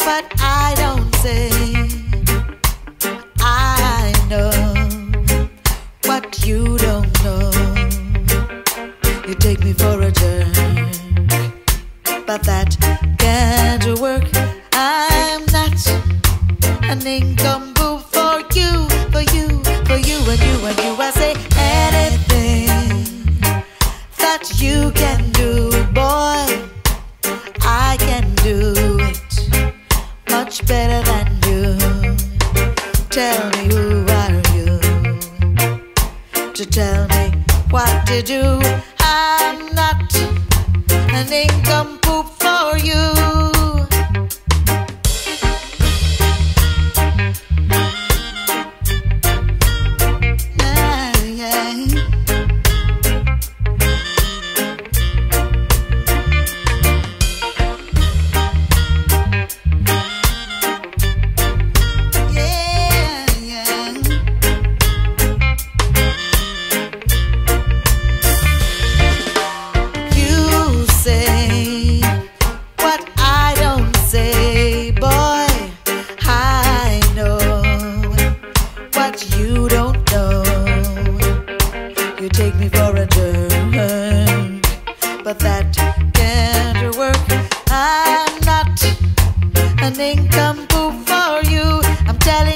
but I don't say. I know what you don't know. You take me for a jerk, but that can't work. I'm not an income boo for you, for you, for you and you and you. I say anything that you can do, boy, I can do it much better than you. Tell me, who are you to tell me what to do? I'm not an income poop for you. You don't know. You take me for a jerk, but that can't work. I'm not an income poop for you. I'm telling